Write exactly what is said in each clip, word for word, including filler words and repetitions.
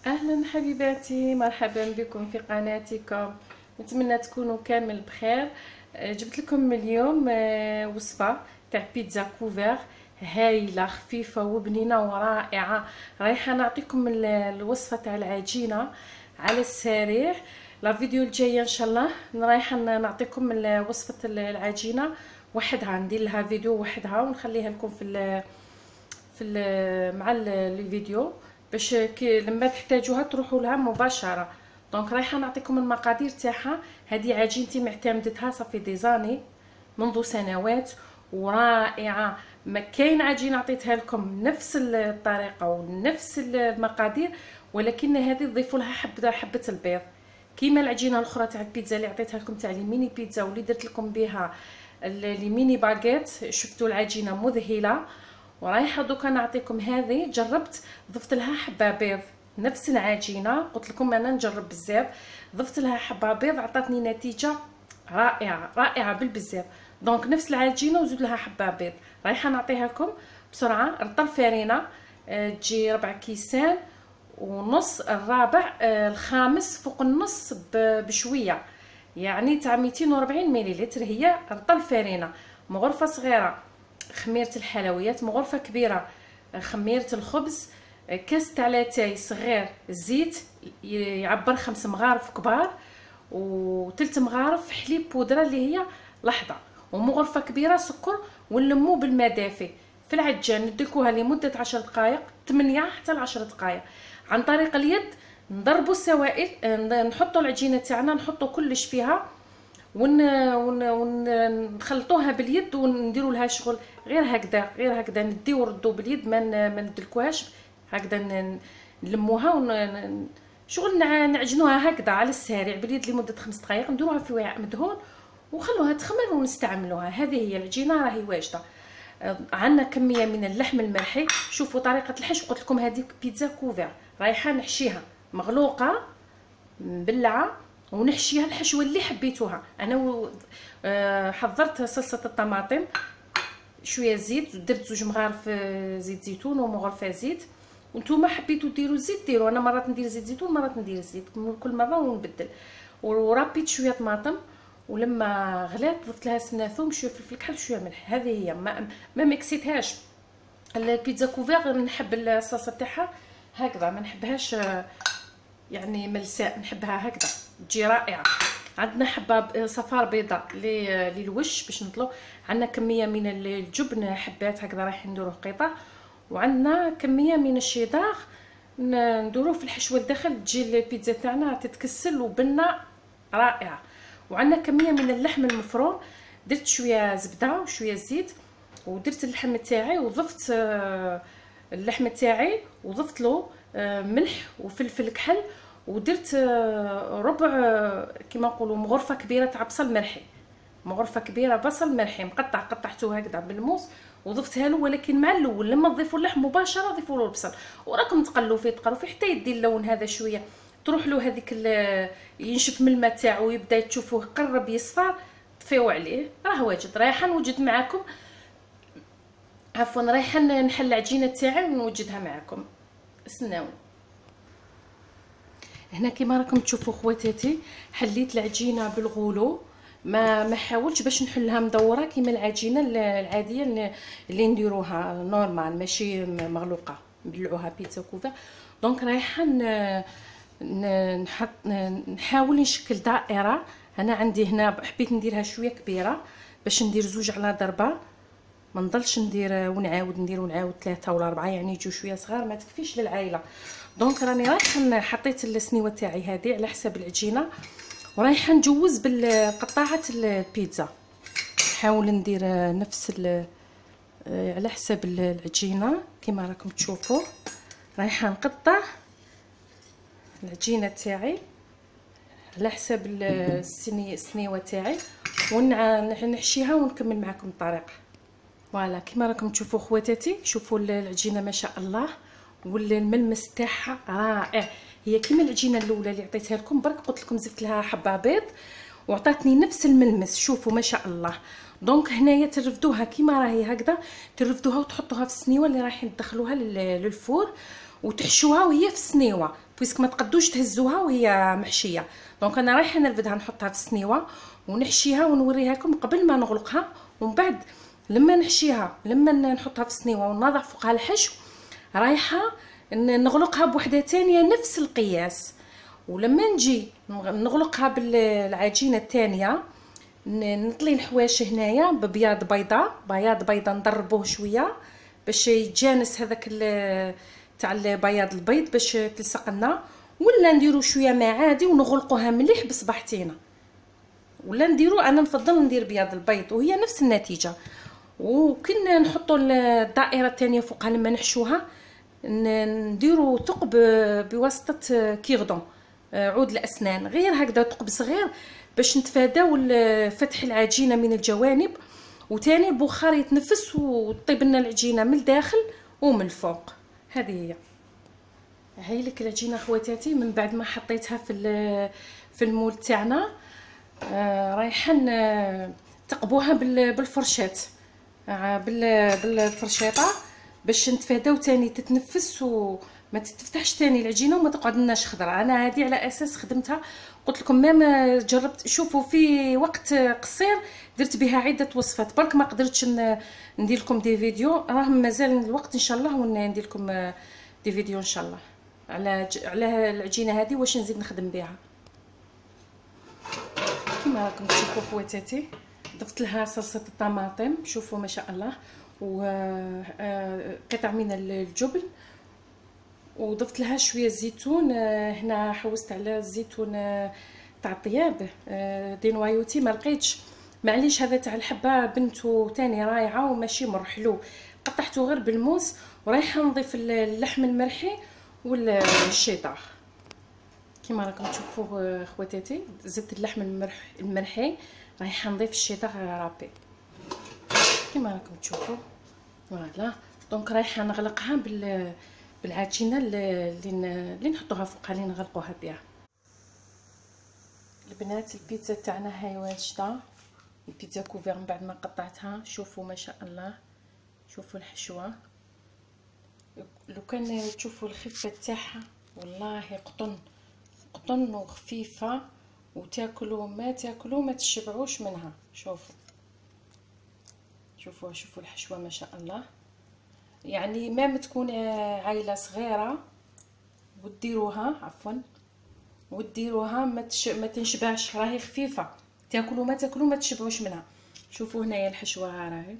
اهلا حبيباتي، مرحبا بكم في قناتكم. نتمنى تكونوا كامل بخير. آه، جبت لكم اليوم آه، وصفه تاع بيتزا كوفير هايله خفيفه وبنينه ورائعه. رايحه نعطيكم ال- الوصفه تاع العجينه على السريع. لا فيديو الجايه ان شاء الله رايحه نعطيكم ال- وصفه العجينه وحدها، ندير لها فيديو وحدها ونخليها لكم في ال في ال مع الفيديو باش كي لما تحتاجوها تروحوا لها مباشره. دونك رايحه نعطيكم المقادير تاعها. هذه عجينتي معتمدتها صافي دي زاني، منذ سنوات، ورائعه. ما كاين عجينه عطيتها لكم نفس الطريقه ونفس المقادير، ولكن هذه تضيفوا لها حبه حبه البيض كيما العجينه الاخرى تاع البيتزا اللي عطيتها لكم تاع لي ميني بيتزا، واللي درت لكم بها لي ميني باغيت. شفتوا العجينه مذهله. ورايحه دوكا نعطيكم هذه، جربت ضفت لها حبه بيض نفس العجينه، قلت لكم انا نجرب بزاف، ضفت لها حبه بيض عطاتني نتيجه رائعه رائعه بالبزاف. دونك نفس العجينه وزيد لها حبه بيض. رايحه نعطيها لكم بسرعه. رطل فرينه أه تجي ربع كيسان ونص، الرابع أه الخامس فوق النص بشويه، يعني تاع مئتين وأربعين مليلتر. هي رطل فرينه. مغرفه صغيره خميره الحلويات، مغرفه كبيره خميره الخبز، كاس تاع لاتاي صغير زيت يعبر خمس مغارف كبار، وثلث مغارف حليب بودره اللي هي لحظه، ومغرفه كبيره سكر. ونلمو بالماء دافي في العجان، ندلكوها لمده عشر دقائق، ثمانية حتى عشر دقائق. عن طريق اليد نضربوا السوائل، نحطوا العجينه تاعنا نحطوا كلش فيها ون ونخلطوها باليد ونديروا لها شغل غير هكذا غير هكذا نديو وردو باليد، ما ما ندلكوهاش هكذا، نلموها ون شغل نعجنوها هكذا على السريع باليد لمده خمس دقائق. نديروها في وعاء مدهون وخلوها تخمر ونستعملوها. هذه هي العجينه راهي واجده. عندنا كميه من اللحم المرحي. شوفوا طريقه الحشو، قلت لكم هذيك بيتزا كوفير رايحه نحشيها مغلوقه مبلعه ونحشيها الحشوه اللي حبيتوها. انا و... آه حضرت صلصه الطماطم، شويه زيت، درت زوج مغارف زيت زيتون ومغرفه زيت. وانتوما حبيتو ديروا زيت ديروا، انا مرات ندير زيت زيتون مرات ندير زيت، كل مره ونبدل. وربيت شويه طماطم، ولما غلات ضفت لها سنه ثوم، شويه فلفل كحل، شويه ملح. هذه هي، ما ما مكسيتهاش. البيتزا كوفير نحب الصلصه تاعها هكذا، ما نحبهاش يعني ملساء، نحبها هكذا تجي رائعه. عندنا حبه صفار بيضاء للوش باش نطلو. عندنا كميه من الجبن حبات هكذا راح نديروه قطع. وعندنا كميه من الشيدار نديروه في الحشوه الداخل، تجي البيتزا تاعنا تتكسل وبنه رائعه. وعندنا كميه من اللحم المفروم، درت شويه زبده وشويه زيت، ودرت اللحم تاعي وضفت اللحم تاعي وضفت له ملح وفلفل كحل، ودرت ربع كما نقولوا مغرفه كبيره تاع بصل مرحي، مغرفه كبيره بصل مرحي مقطع، قطعته هكذا بالموس وضفتها له. ولكن مع الاول لما تضيفوا اللحم مباشره ضيفوا له البصل، وراكم تقلوا فيه تقلوا فيه حتى يدي اللون هذا شويه، تروح له هذيك ينشف من الماء تاعو يبدا تشوفوه قرب يصفر، طفيو عليه. راه واجد. رايحه نوجد معكم، عفوا رايحه نحل العجينه تاعي ونوجدها معكم. استناوني. هنا كما راكم تشوفوا خواتاتي، حليت العجينه بالغلو، ما ما حاولتش باش نحلها مدوره كيما العجينه العاديه اللي نديروها نورمال، ماشي مغلوقه نبلعوها بيتزا كوفير. دونك رايحه نحط نحاول نشكل دائره. انا عندي هنا حبيت نديرها شويه كبيره باش ندير زوج على ضربه، ما نضلش ندير ونعاود ندير ونعاود ثلاثه ولا اربعه، يعني يجوا شويه صغار ما تكفيش للعائله. دونك راني رايحه حطيت السنيوه تاعي هذه على حساب العجينه، ورايحه نجوز بالقطاعه البيتزا. نحاول ندير نفس على حساب العجينه كما راكم تشوفوا. رايحه نقطع العجينه تاعي على حساب السني السنيوه تاعي ونحشيها ونكمل معكم الطريقه. فوالا كما راكم تشوفوا خواتاتي، شوفوا العجينه ما شاء الله، والملمس تاعها رائع. هي كيما العجينه الاولى اللي عطيتها لكم، برك قلت لكم زدت لها حبه بيض وعطاتني نفس الملمس. شوفوا ما شاء الله. دونك هنايا ترفدوها كيما راهي هكذا، ترفدوها وتحطوها في السنيوه اللي رايحين تدخلوها للفور، وتحشوها وهي في السنيوه. بويسك ما تقدوش تهزوها وهي محشيه. دونك انا رايحه نرفدها نحطها في السنيوه ونحشيها ونوريها لكم قبل ما نغلقها، ومن بعد لما نحشيها لما نحطها في السنيوه ونضع فوقها الحشو رايحه نغلقها بوحده ثانيه نفس القياس. ولما نجي نغلقها بالعجينه الثانيه نطلي الحواش هنايا ببياض بيضه بياض بيضه نضربوه شويه باش يتجانس هذاك تاع البياض البيض باش تلصق لنا، ولا نديرو شويه ماء عادي ونغلقوها مليح بصباحتينا، ولا نديرو انا نفضل ندير بياض البيض وهي نفس النتيجه. وكنا نحطوا الدائره الثانيه فوقها لما نحشوها نديرو ثقب بواسطه كيغدون عود الاسنان، غير هكذا ثقب صغير باش نتفاداو فتح العجينه من الجوانب، وثاني البخار يتنفس وطيب لنا العجينه من الداخل ومن الفوق. هذه هي هاي لك العجينه خواتاتي. من بعد ما حطيتها في في المول تاعنا آه رايحه تقبوها بالفرشات آه بالفرشاطه باش نتفاداو تاني تتنفس وما تتفتحش تاني العجينه وما تقعد لناش خضره. انا هذه على اساس خدمتها، قلت لكم ما جربت. شوفوا في وقت قصير درت بها عده وصفات، برك ما قدرتش ندير لكم دي فيديو، راه مازال الوقت ان شاء الله وندير لكم دي فيديو ان شاء الله على على العجينه هذه واش نزيد نخدم بها. كما راكم تشوفوا خواتاتي ضفت لها صلصه الطماطم، شوفوا ما شاء الله، وقطع من الجبن، وضفت لها شويه زيتون. هنا حوست على الزيتون تاع الطياب دي نوايوتي ما لقيتش، معليش هذا تاع الحبه بنته تاني رايعه وماشي مر حلو، قطعته غير بالموس. ورايحه نضيف اللحم المرحي والشيطار كما راكم تشوفوا خواتاتي. زدت اللحم المرح المرحي، رايحه نضيف الشيطار رابي كما راكم تشوفوا. فوالا دونك رايحه نغلقها بال بالعجينه اللي اللي نحطوها فوقها اللي نغلقوها بها. البنات البيتزا تاعنا هاي واجده، البيتزا كوفير من بعد ما قطعتها. شوفوا ما شاء الله، شوفوا الحشوه، لو كان تشوفوا الخفه تاعها والله قطن قطن وخفيفه، وتاكلوا ما تاكلوا ما تشبعوش منها. شوفوا شوفوا شوفوا الحشوه ما شاء الله، يعني ما تكون عائله صغيره وديروها عفوا وديروها ما تش... ما تنشبعش، راهي خفيفه، تاكلوا ما تاكلوا ما تشبعوش منها. شوفوا هنايا الحشوه ها راهي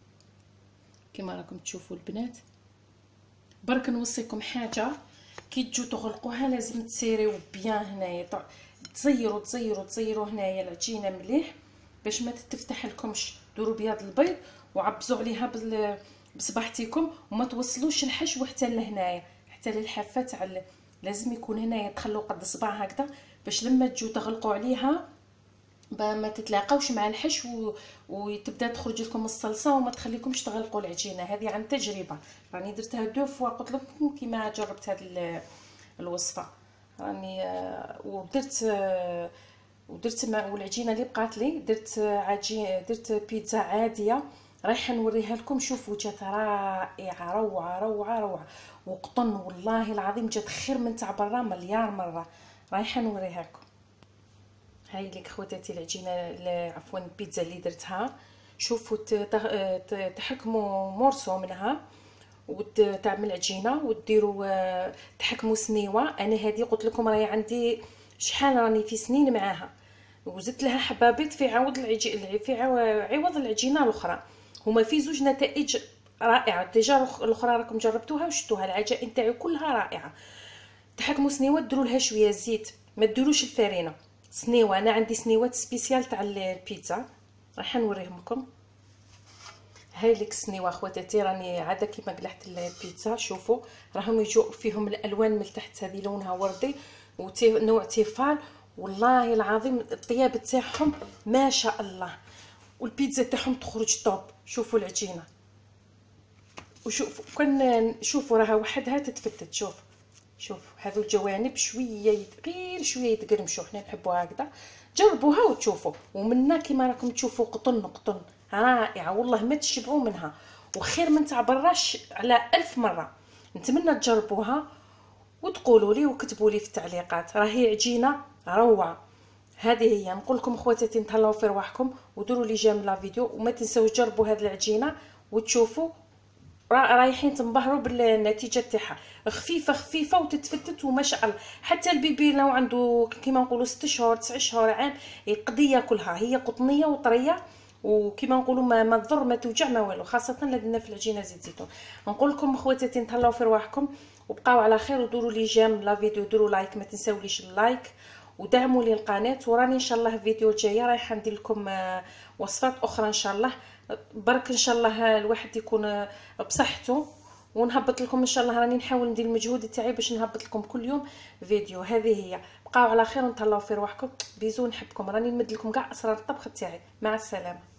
كما راكم تشوفوا البنات. برك نوصيكم حاجه، كي تجوا تغلقوها لازم تسيريو بيان هنايا، تزيروا تزيروا تزيروا هنايا العجينه مليح باش ما تتفتح لكمش. دوروا بياض البيض وعبزوا عليها بال... بصباحتيكم، وما توصلوش الحشو حتى لهنايا حتى للحافه تاع، لازم يكون هنايا تخلوا قد صباع هكذا باش لما تجوا تغلقوا عليها ما تتلاقاوش مع الحشو وتبدا تخرج لكم الصلصه وما تخليكمش تغلقوا العجينه. هذه عن تجربه، راني درتها دو فوا قلت لكم كيما جربت هذه الوصفه راني ودرت ودرت مع والعجينه اللي بقات لي درت عجين درت بيتزا عاديه رايحه نوريها لكم. شوفوا جات رائعه روعه روعه روعه وقطن، والله العظيم جات خير من تاع برا مليار مره. رايحه نوريها لكم. هاي لك خواتاتي العجينه عفوا البيتزا اللي درتها. شوفوا تحكموا مورسو منها وتعمل عجينه وديروا تحكموا سنيوه. انا هذه قلت لكم راهي عندي شحال راني في سنين معاها، وزدت لها حبابيط في عوض العجينه في عوض العجينه الاخرى. هما في زوج نتائج رائعه. ديجا الاخرى راكم جربتوها وشفتوها، العجائن تاعي كلها رائعه. تحكموا سنيوه ديروا لها شويه زيت، ما ديروش الفارينه. سنيوه انا عندي سنيوات سبيسيال تاع البيتزا راح نوريهم لكم. هاي لك السنيوه خواتاتي، راني عاده كيما قلعت البيتزا. شوفوا راهم يجوا فيهم الالوان من تحت، هذه لونها وردي ونوع تيفال، والله العظيم الطياب تاعهم ما شاء الله، والبيتزا تاعهم تخرج توب. شوفوا العجينه وشوفوا كان شوفوا راها وحدها تتفتت. شوف شوف هذو الجوانب شويه غير شويه يتقرمشوا، حنا نحبوها هكذا. جربوها وتشوفوا، ومنا كيما راكم تشوفوا قطن قطن رائعه والله ما تشبعوا منها، وخير من تاع براش على ألف مره. نتمنى تجربوها وتقولوا لي وكتبوا لي في التعليقات. راهي عجينه روعه. هذه هي. نقول لكم خواتاتي تهلاو في رواحكم وديروا لي جيم لا فيديو، وما تنساوش تجربوا هذه العجينه وتشوفوا رايحين تنبهروا بالنتيجه تاعها. خفيفه خفيفه وتتفتت وما شاء الله. حتى البيبي لو عنده كيما نقولوا ستة شهور تسعة شهور عام يقضي ياكلها. هي قطنيه وطريه وكيما نقولوا ما ما تضر ما توجع ما والو، خاصه الا درنا في العجينه زيت زيتون. نقول لكم خواتاتي تهلاو في رواحكم وبقاو على خير، وديروا لي جيم لا فيديو، ديروا لايك، ما تنساوليش اللايك ودعموا لي القناه. وراني ان شاء الله فيديو جايه رايحه ندير لكم وصفات اخرى ان شاء الله. برك ان شاء الله الواحد يكون بصحته ونهبط لكم ان شاء الله. راني نحاول ندير المجهود تاعي باش نهبط لكم كل يوم فيديو. هذه هي. بقاو على خير ونتهلاو في رواحكم. بيزو، نحبكم. راني نمد لكم كاع اسرار الطبخ تاعي. مع السلامه.